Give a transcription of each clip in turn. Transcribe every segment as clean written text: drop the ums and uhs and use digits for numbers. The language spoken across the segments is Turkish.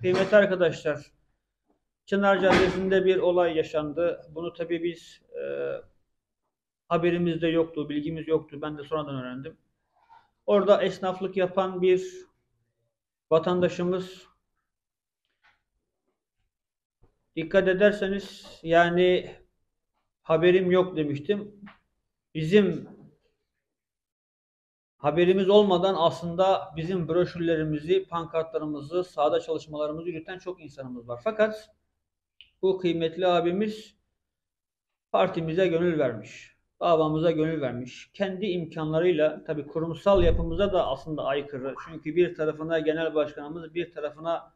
Kıymetli arkadaşlar, Çınar Caddesi'nde bir olay yaşandı. Bunu tabii biz haberimizde yoktu, bilgimiz yoktu. Ben de sonradan öğrendim. Orada esnaflık yapan bir vatandaşımız, dikkat ederseniz yani haberim yok demiştim. Bizim haberimiz olmadan aslında bizim broşürlerimizi, pankartlarımızı, sahada çalışmalarımızı yürüten çok insanımız var. Fakat bu kıymetli abimiz partimize gönül vermiş, davamıza gönül vermiş. Kendi imkanlarıyla, tabii kurumsal yapımıza da aslında aykırı. Çünkü bir tarafına genel başkanımız, bir tarafına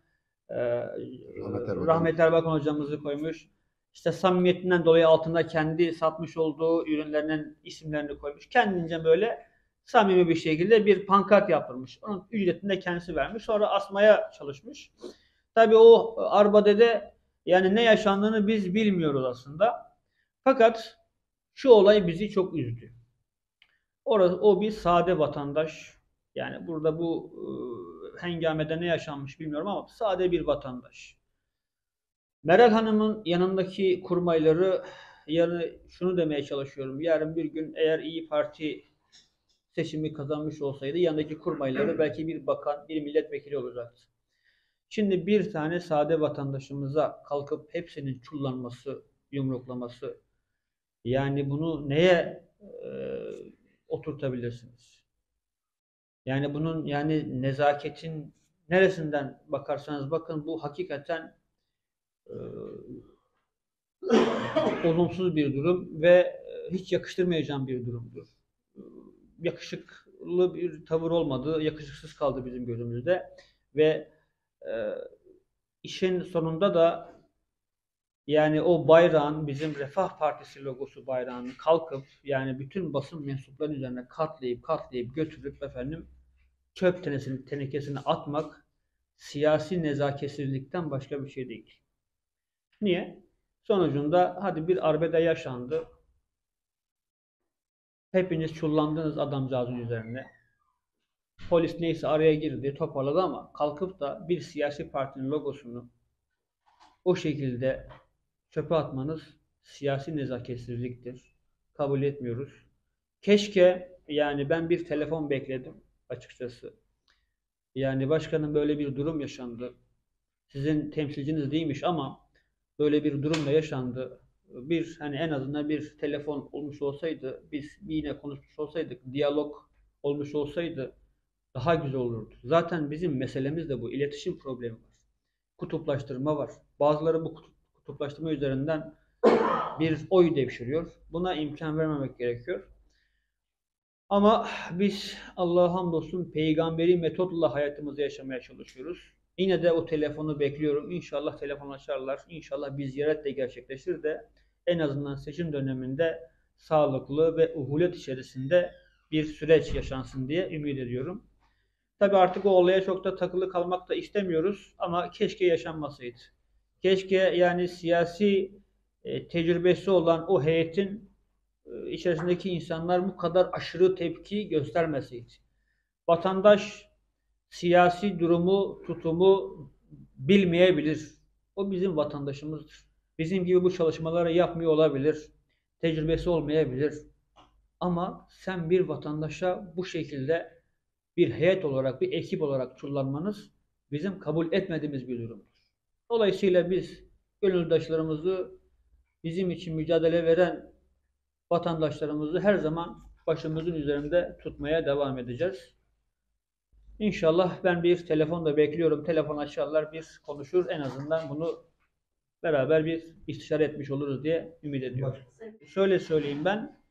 Rahmet Erbakan hocamızı koymuş. İşte samimiyetinden dolayı altında kendi satmış olduğu ürünlerinin isimlerini koymuş. Kendince böyle samimi bir şekilde bir pankart yaptırmış. Onun ücretini de kendisi vermiş. Sonra asmaya çalışmış. Tabii o arbadede yani ne yaşandığını biz bilmiyoruz aslında. Fakat şu olay bizi çok üzdü. O bir sade vatandaş. Yani burada bu hengamede ne yaşanmış bilmiyorum ama sade bir vatandaş. Meral Hanım'ın yanındaki kurmayları, yani şunu demeye çalışıyorum. Yarın bir gün eğer İyi Parti seçimi kazanmış olsaydı yanındaki kurmayları belki bir bakan, bir milletvekili olacaktı. Şimdi bir tane sade vatandaşımıza kalkıp hepsinin çullanması, yumruklaması, yani bunu neye oturtabilirsiniz? Yani bunun yani nezaketin neresinden bakarsanız bakın bu hakikaten olumsuz bir durum ve hiç yakıştırmayacağım bir durumdur. Yakışıklı bir tavır olmadı, yakışıksız kaldı bizim gözümüzde ve e, işin sonunda da yani o bayrağın, bizim Refah Partisi logosu bayrağını kalkıp yani bütün basın mensuplarının üzerine katlayıp götürüp efendim çöp tenekesine atmak siyasi nezaketsizlikten başka bir şey değil. Niye? Sonucunda hadi bir arbede yaşandı. Hepiniz çullandınız adamcağızın üzerine. Polis neyse araya girdi, toparladı ama kalkıp da bir siyasi partinin logosunu o şekilde çöpe atmanız siyasi nezaketsizliktir. Kabul etmiyoruz. Keşke yani ben bir telefon bekledim açıkçası. Yani başkanım böyle bir durum yaşandı. Sizin temsilciniz değilmiş ama böyle bir durumla yaşandı. Bir hani en azından bir telefon olmuş olsaydı, biz yine konuşmuş olsaydık, diyalog olmuş olsaydı daha güzel olurdu. Zaten bizim meselemiz de bu. İletişim problemi var. Kutuplaştırma var. Bazıları bu kutuplaştırma üzerinden bir oy devşiriyor. Buna imkan vermemek gerekiyor. Ama biz Allah'a hamdolsun peygamberi metodla hayatımızı yaşamaya çalışıyoruz. Yine de o telefonu bekliyorum. İnşallah telefon açarlar. İnşallah bir ziyaret de gerçekleşir de en azından seçim döneminde sağlıklı ve uhulet içerisinde bir süreç yaşansın diye ümit ediyorum. Tabii artık o olaya çok da takılı kalmak da istemiyoruz ama keşke yaşanmasaydı. Keşke yani siyasi tecrübesi olan o heyetin içerisindeki insanlar bu kadar aşırı tepki göstermeseydi. Vatandaş siyasi durumu, tutumu bilmeyebilir. O bizim vatandaşımızdır. Bizim gibi bu çalışmaları yapmıyor olabilir. Tecrübesi olmayabilir. Ama sen bir vatandaşa bu şekilde bir heyet olarak, bir ekip olarak çullanmanız bizim kabul etmediğimiz bir durumdur. Dolayısıyla biz gönüldaşlarımızı, bizim için mücadele veren vatandaşlarımızı her zaman başımızın üzerinde tutmaya devam edeceğiz. İnşallah ben bir telefon da bekliyorum. Telefon açarlar, biz konuşur. En azından bunu beraber bir istişare etmiş oluruz diye ümit ediyorum. Şöyle söyleyeyim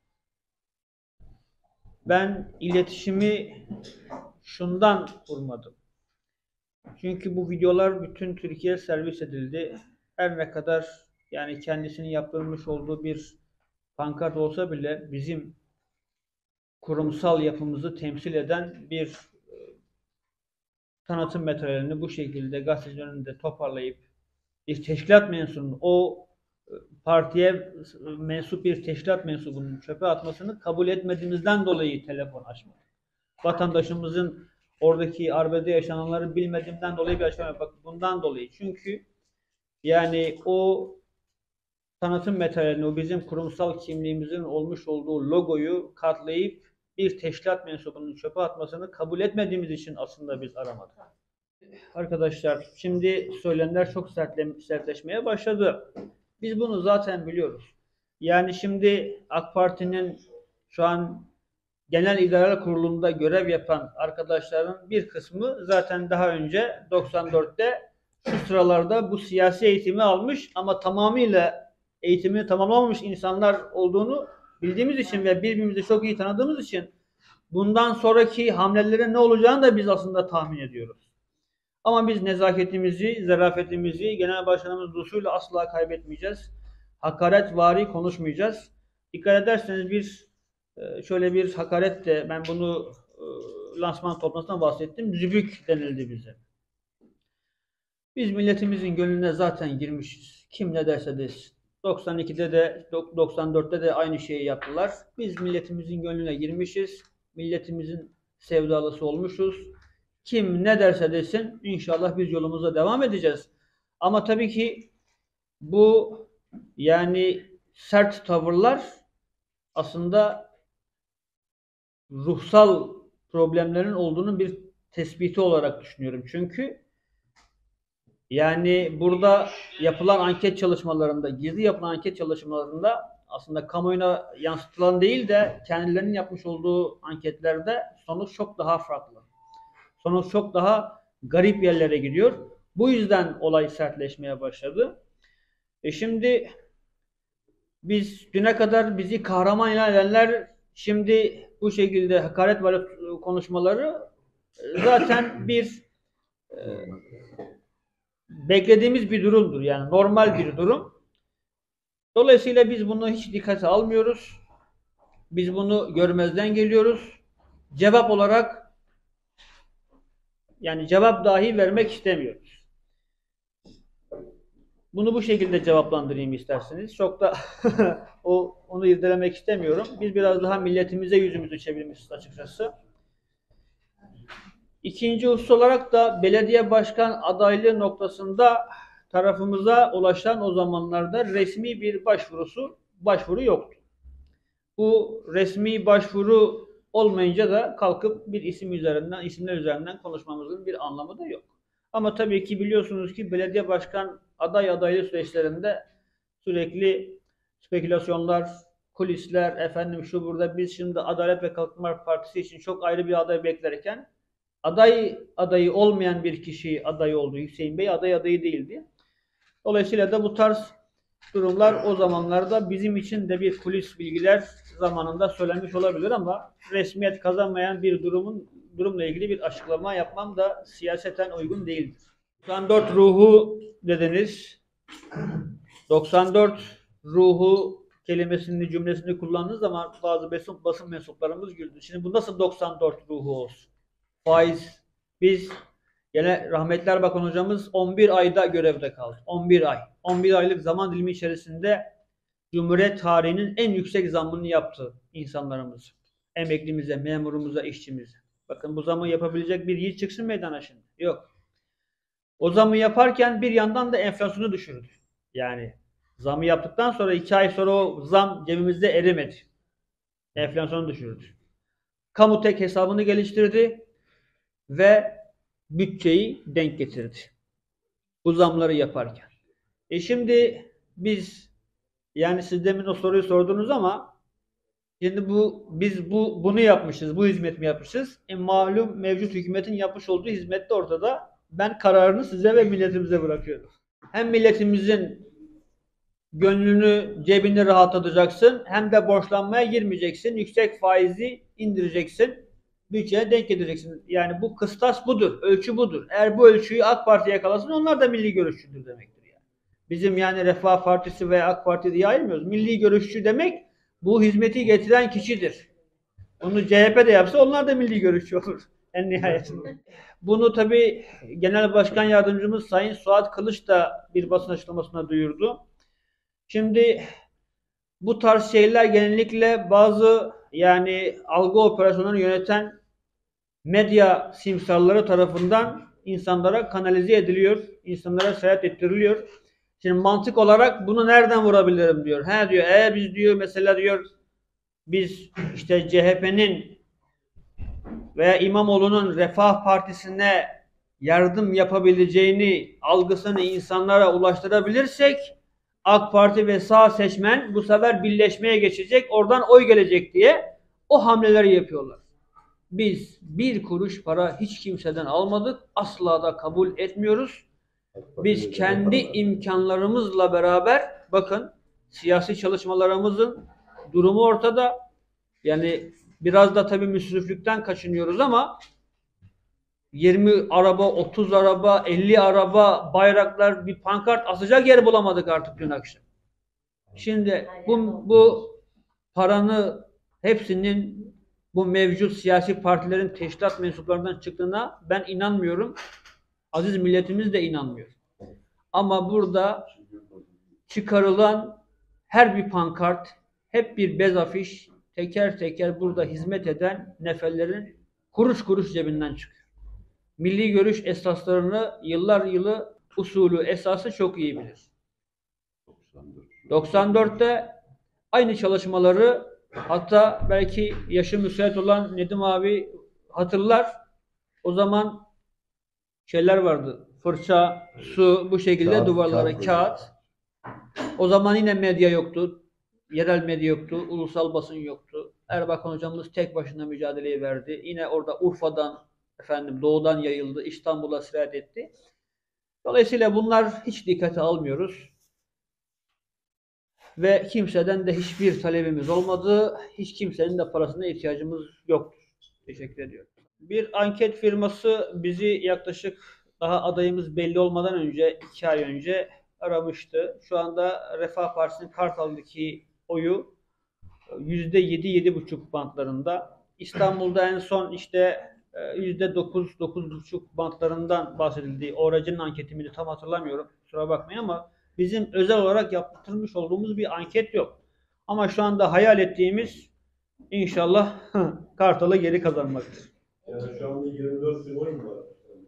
ben iletişimi şundan kurmadım. Çünkü bu videolar bütün Türkiye servis edildi. Her ne kadar yani kendisinin yaptırmış olduğu bir pankart olsa bile bizim kurumsal yapımızı temsil eden bir tanıtım materyalini bu şekilde gazetecilerin önünde toparlayıp bir teşkilat mensubunun o partiye mensup bir teşkilat mensubunun çöpe atmasını kabul etmediğimizden dolayı telefon açmadık. Vatandaşımızın Oradaki arbede yaşananları bilmediğimden dolayı bir açıklama yapmak. Bundan dolayı. Çünkü yani o tanıtım materyalini, o bizim kurumsal kimliğimizin olmuş olduğu logoyu katlayıp bir teşkilat mensubunun çöpe atmasını kabul etmediğimiz için aslında biz aramadık. Arkadaşlar, şimdi söylemler çok sertleşmeye başladı. Biz bunu zaten biliyoruz. Yani şimdi AK Parti'nin şu an Genel İdare Kurulu'nda görev yapan arkadaşların bir kısmı zaten daha önce 94'te şu sıralarda bu siyasi eğitimi almış ama tamamıyla eğitimini tamamlamamış insanlar olduğunu bildiğimiz için ve birbirimizi çok iyi tanıdığımız için bundan sonraki hamlelerin ne olacağını da biz aslında tahmin ediyoruz. Ama biz nezaketimizi, zarafetimizi genel başkanımız Rusu'yla asla kaybetmeyeceğiz. Hakaretvari konuşmayacağız. Dikkat ederseniz şöyle bir hakaret de, ben bunu lansman toplantısında bahsettim. Zübük denildi bize. Biz milletimizin gönlüne zaten girmişiz. Kim ne derse desin. 92'de de 94'te de aynı şeyi yaptılar. Biz milletimizin gönlüne girmişiz. Milletimizin sevdalısı olmuşuz. Kim ne derse desin inşallah biz yolumuza devam edeceğiz. Ama tabii ki bu yani sert tavırlar aslında ruhsal problemlerin olduğunun bir tespiti olarak düşünüyorum. Çünkü yani burada yapılan anket çalışmalarında, gizli yapılan anket çalışmalarında aslında kamuoyuna yansıtılan değil de kendilerinin yapmış olduğu anketlerde sonuç çok daha farklı. Sonuç çok daha garip yerlere gidiyor. Bu yüzden olay sertleşmeye başladı. Şimdi biz düne kadar bizi kahraman ilan edenler şimdi bu şekilde hakaret var konuşmaları zaten bir beklediğimiz bir durumdur. Yani normal bir durum. Dolayısıyla biz bunu hiç dikkate almıyoruz. Biz bunu görmezden geliyoruz. Cevap olarak yani cevap dahi vermek istemiyoruz. Bunu bu şekilde cevaplandırayım isterseniz. Çok da onu irdelemek istemiyorum. Biz biraz daha milletimize yüzümüzü çevirmişiz açıkçası. İkinci husus olarak da belediye başkan adaylığı noktasında tarafımıza ulaşan o zamanlarda resmi bir başvuru yoktu. Bu resmi başvuru olmayınca da kalkıp bir isimler üzerinden konuşmamızın bir anlamı da yok. Ama tabii ki biliyorsunuz ki belediye başkan adaylığı süreçlerinde sürekli spekülasyonlar, kulisler, efendim şu burada biz şimdi Adalet ve Kalkınma Partisi için çok ayrı bir aday beklerken adayı olmayan bir kişi aday oldu. Hüseyin Bey adayı değildi. Dolayısıyla da bu tarz durumlar o zamanlarda bizim için de bir kulis bilgiler zamanında söylenmiş olabilir ama resmiyet kazanmayan bir durumla ilgili bir açıklama yapmam da siyaseten uygun değildir. 94 ruhu dediniz. 94 ruhu kelimesini, cümlesini kullandığınız zaman bazı basın mensuplarımız güldü. Şimdi bu nasıl 94 ruhu olsun? Faiz. Biz gene rahmetli Erbakan hocamız 11 ayda görevde kaldı. 11 ay. 11 aylık zaman dilimi içerisinde Cumhuriyet tarihinin en yüksek zammını yaptı insanlarımız. Emeklimize, memurumuza, işçimize. Bakın bu zamı yapabilecek bir yiğit çıksın meydana şimdi. Yok. O zamı yaparken bir yandan da enflasyonu düşürdü. Yani zamı yaptıktan sonra 2 ay sonra o zam cebimizde erimedi. Enflasyonu düşürdü. Kamu tek hesabını geliştirdi ve bütçeyi denk getirdi. Bu zamları yaparken. Şimdi biz yani siz demin o soruyu sordunuz ama şimdi biz bunu yapmışız. Bu hizmet mi yapmışız? Malum mevcut hükümetin yapmış olduğu hizmet de ortada. Ben kararını size ve milletimize bırakıyorum. Hem milletimizin gönlünü, cebini rahatlatacaksın hem de borçlanmaya girmeyeceksin. Yüksek faizi indireceksin. Bütçeye denk getireceksin. Yani bu kıstas budur. Ölçü budur. Eğer bu ölçüyü AK Parti yakalasın onlar da milli görüşçüdür demektir. Yani. Bizim yani Refah Partisi veya AK Parti diye ayırmıyoruz. Milli görüşçü demek bu hizmeti getiren kişidir. Bunu CHP de yapsa onlar da milli görüşçü olur. En nihayetinde. Bunu tabii Genel Başkan Yardımcımız Sayın Suat Kılıç da bir basın açıklamasına duyurdu. Şimdi bu tarz şeyler genellikle bazı yani algı operasyonlarını yöneten medya simsarları tarafından insanlara kanalize ediliyor, insanlara seyahat ettiriliyor. Şimdi mantık olarak bunu nereden vurabilirim diyor. He diyor, biz diyor mesela diyor biz işte CHP'nin veya İmamoğlu'nun Refah Partisi'ne yardım yapabileceğini algısını insanlara ulaştırabilirsek AK Parti ve sağ seçmen bu sefer birleşmeye geçecek, oradan oy gelecek diye o hamleleri yapıyorlar. Biz bir kuruş para hiç kimseden almadık, asla da kabul etmiyoruz. Biz kendi imkanlarımızla beraber, bakın siyasi çalışmalarımızın durumu ortada. Yani biraz da tabii müsriflikten kaçınıyoruz ama 20 araba, 30 araba, 50 araba, bayraklar, bir pankart asacak yer bulamadık artık dün akşam. Şimdi bu paranı hepsinin bu mevcut siyasi partilerin teşkilat mensuplarından çıktığına ben inanmıyorum. Aziz milletimiz de inanmıyor. Ama burada çıkarılan her bir pankart, hep bir bez afiş, teker teker burada hizmet eden neferlerin kuruş kuruş cebinden çıkıyor. Milli görüş esaslarını yıllar yılı usulü esası çok iyi bilir. 94'te aynı çalışmaları, hatta belki yaşı müsait olan Nedim abi hatırlar. O zaman şeyler vardı. Fırça, su, bu şekilde kağıt, duvarlara kağıt. O zaman yine medya yoktu. Yerel medya yoktu. Ulusal basın yoktu. Erbakan hocamız tek başına mücadeleyi verdi. Yine orada Urfa'dan, doğudan yayıldı. İstanbul'a sirayet etti. Dolayısıyla bunlar hiç dikkate almıyoruz. Ve kimseden de hiçbir talebimiz olmadı. Hiç kimsenin de parasına ihtiyacımız yoktur. Teşekkür ediyorum. Bir anket firması bizi yaklaşık daha adayımız belli olmadan önce, 2 ay önce aramıştı. Şu anda Refah Partisi'nin Kartal'daki oyu %7-7,5 bantlarında. İstanbul'da en son işte %9-9,5 bantlarından bahsedildi. O aracının anketini tam hatırlamıyorum. Kusura bakmayın ama bizim özel olarak yaptırmış olduğumuz bir anket yok. Ama şu anda hayal ettiğimiz inşallah Kartal'ı geri kazanmaktır. Yani şu anda 24 bin oy mu var?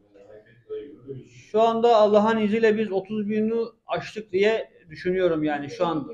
Şu anda Allah'ın izniyle biz 30 bini aştık diye düşünüyorum yani şu anda.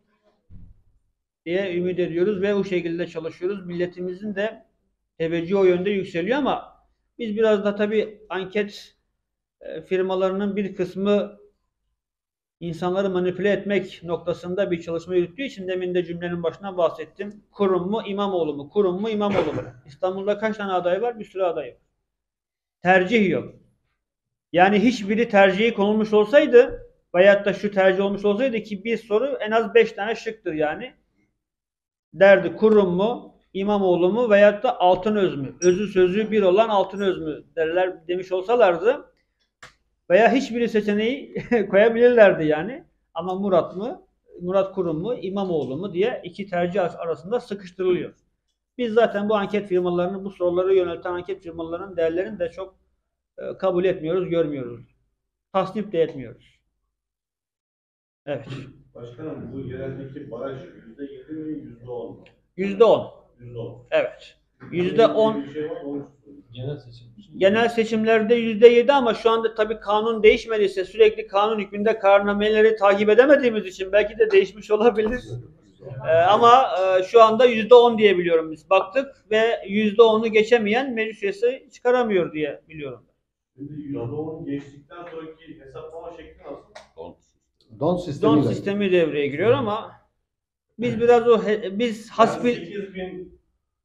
Diye ümit ediyoruz ve o şekilde çalışıyoruz. Milletimizin de teveccühü o yönde yükseliyor ama biz biraz da tabii anket firmalarının bir kısmı insanları manipüle etmek noktasında bir çalışma yürüttüğü için demin de cümlenin başına bahsettim. Kurum mu İmamoğlu mu? Kurum mu İmamoğlu mu? İstanbul'da kaç tane aday var? Bir sürü aday var. Tercih yok. Yani hiçbiri tercihi konulmuş olsaydı veyahut da şu tercih olmuş olsaydı ki bir soru en az 5 tane şıktır yani. Derdi kurum mu, İmamoğlu mu veyahut da Altınöz mü? Özü sözü bir olan Altınöz mü derler demiş olsalardı veya hiçbiri seçeneği koyabilirlerdi yani. Ama Murat mı, Murat Kurum mu, İmamoğlu mu diye iki tercih arasında sıkıştırılıyor. Biz zaten bu anket firmalarının, bu soruları yönelten anket firmalarının değerlerini de çok kabul etmiyoruz, görmüyoruz. Tasnif de etmiyoruz. Evet. Başkanım bu yereldeki baraj %7 mi %10 mu? %10. %10. Evet. %10. Bir şey var mı? Genel seçimlerde %7 ama şu anda tabii kanun değişmediyse sürekli kanun hükmünde kararnameleri takip edemediğimiz için belki de değişmiş olabilir. Ama şu anda %10 diye biliyorum biz. Baktık ve %10'u geçemeyen meclis üyesi çıkaramıyor diye biliyorum. Şimdi %10'u geçtikten sonraki hesaplama şekli nasıl? Don sistemi devreye giriyor ama biz biraz biz hasbi... Yani 8 bin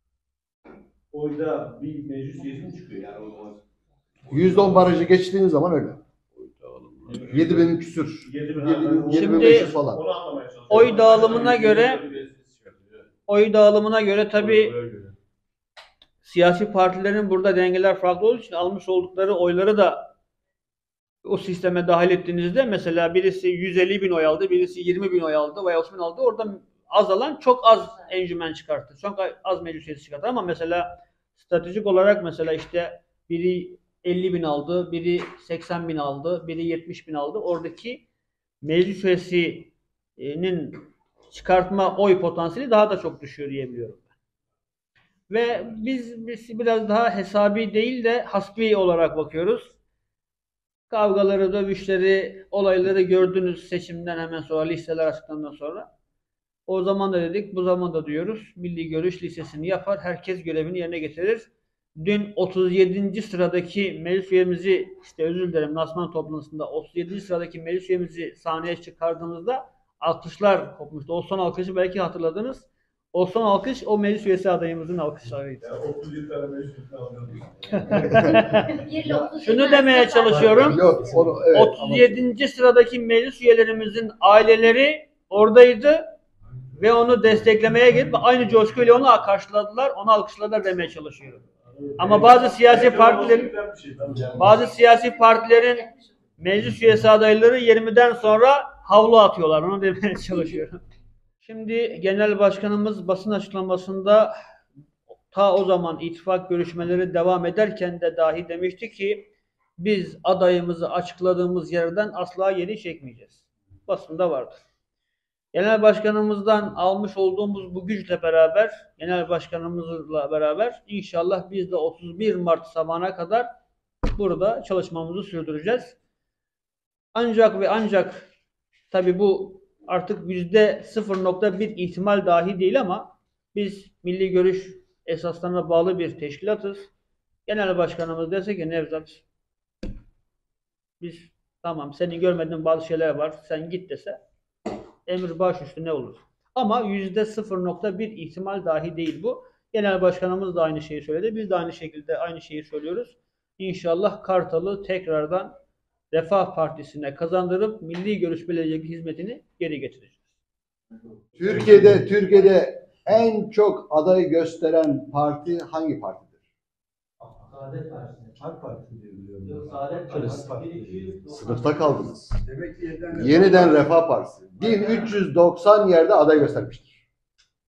oyda bir meclis üyesi mi çıkıyor yani o zaman? %10 barajı geçtiğiniz zaman öyle. 7.000 küsür. 7.500 falan. Onu anlamaya çalışıyorum. Oy dağılımına göre tabii siyasi partilerin burada dengeler farklı olduğu için almış oldukları oyları da o sisteme dahil ettiğinizde mesela birisi 150 bin oy aldı, birisi 20 bin oy aldı veya 30 bin aldı. Orada azalan çok az encümen çıkarttı. Çok az meclis üyesi çıkarttı ama mesela stratejik olarak mesela işte biri 50 bin aldı, biri 80 bin aldı, biri 70 bin aldı. Oradaki meclis üyesinin çıkartma oy potansiyeli daha da çok düşüyor diyebiliyorum. Ve biz biraz daha hesabi değil de hasbi olarak bakıyoruz. Kavgaları, dövüşleri, olayları gördünüz seçimden hemen sonra, listeler açıklandıktan sonra. O zaman da dedik, bu zaman da diyoruz. Milli Görüş listesini yapar, herkes görevini yerine getirir. Dün 37. sıradaki meclis üyemizi, işte özür dilerim, lansman toplantısında 37. sıradaki meclis üyemizi sahneye çıkardığımızda alkışlar kopmuştu. O son alkışı belki hatırladınız. O son alkış o meclis üyesi adayımızın alkışlarıydı. Yani 37 tane meclis alıyoruz. Şunu demeye çalışıyorum. Yok, onu, evet, 37. sıradaki meclis üyelerimizin aileleri oradaydı ve onu desteklemeye gelip aynı coşkuyla onu karşıladılar, onu alkışladılar demeye çalışıyorum. Ama bazı siyasi partilerin meclis üyesi adayları 20'den sonra havlu atıyorlar. Onu demeye çalışıyorum. Şimdi Genel Başkanımız basın açıklamasında ta o zaman ittifak görüşmeleri devam ederken de dahi demişti ki biz adayımızı açıkladığımız yerden asla geri çekmeyeceğiz. Basında vardır. Genel Başkanımızdan almış olduğumuz bu güçle beraber, Genel Başkanımızla beraber inşallah biz de 31 Mart sabahına kadar burada çalışmamızı sürdüreceğiz. Ancak ve ancak tabii bu artık %0.1 ihtimal dahi değil ama biz Milli Görüş esaslarına bağlı bir teşkilatız. Genel Başkanımız dese ki Nevzat biz tamam senin görmediğin bazı şeyler var sen git dese emir baş üstüne olur. Ama %0.1 ihtimal dahi değil bu. Genel Başkanımız da aynı şeyi söyledi. Biz de aynı şekilde aynı şeyi söylüyoruz. İnşallah Kartal'ı tekrardan Refah Partisi'ne kazandırıp Milli Görüş Belediye'deki hizmetini geri getireceğiz. Türkiye'de en çok aday gösteren parti hangi partidir? Saadet Partisi. AK Parti diye biliyorum. Yok, Saadet Partisi. Sınıfta kaldınız. Demek ki Yeniden Refah Partisi. 1390 yerde aday göstermiştir.